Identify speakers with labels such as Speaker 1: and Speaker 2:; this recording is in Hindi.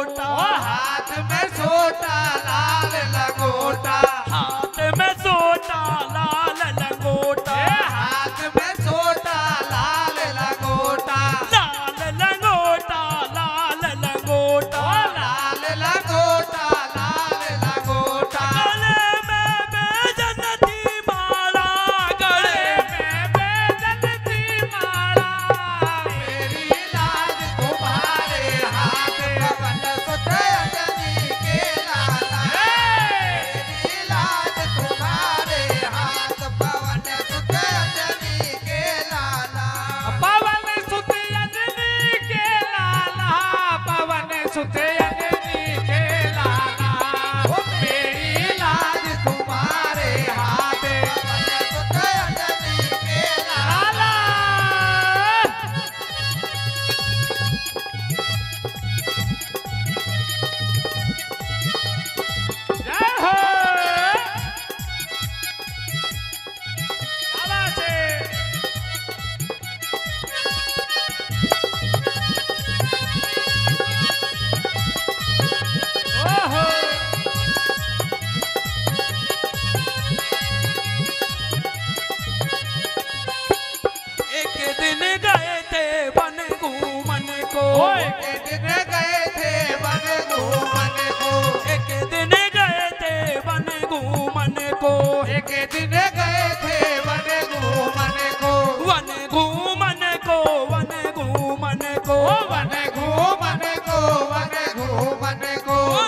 Speaker 1: लंगोटा,
Speaker 2: हाथ में सोटा लाल लंगोटा,
Speaker 1: हाथ में सोटा लाल लंगोटा,
Speaker 2: हाथ में सोटा लाल लंगोटा,
Speaker 1: लाल लंगोटा, लाल लंगोटा,
Speaker 2: लाल लंगोटा, लाल लंगोटा,
Speaker 1: गले में बेजनती माला, गले में बेजनती माला,
Speaker 2: मेरी लाज तुम्हारे हाथ, पवन सुत अंजनी के लाला, मेरी लाज तुम्हारे हाथ, पवन सुत अंजनी के लाला,
Speaker 1: पवन सुत अंजनी के लाला, पवन सुत अंजनी के लाला,
Speaker 2: मेरी लाज तुम्हारे हाथ, पवन सुत अंजनी के लाला।
Speaker 1: जय हो लाला से ओहो एक दिन गए थे वन घूमन को,
Speaker 2: एक दिन गए थे वन घूमन को,
Speaker 1: एक दिन गए थे वन घूमन को,
Speaker 2: एक दिन गए थे वन घूमन को,
Speaker 1: वन घूमन को, वन घूमन को,
Speaker 2: वन घूमन को, वन घूमन को,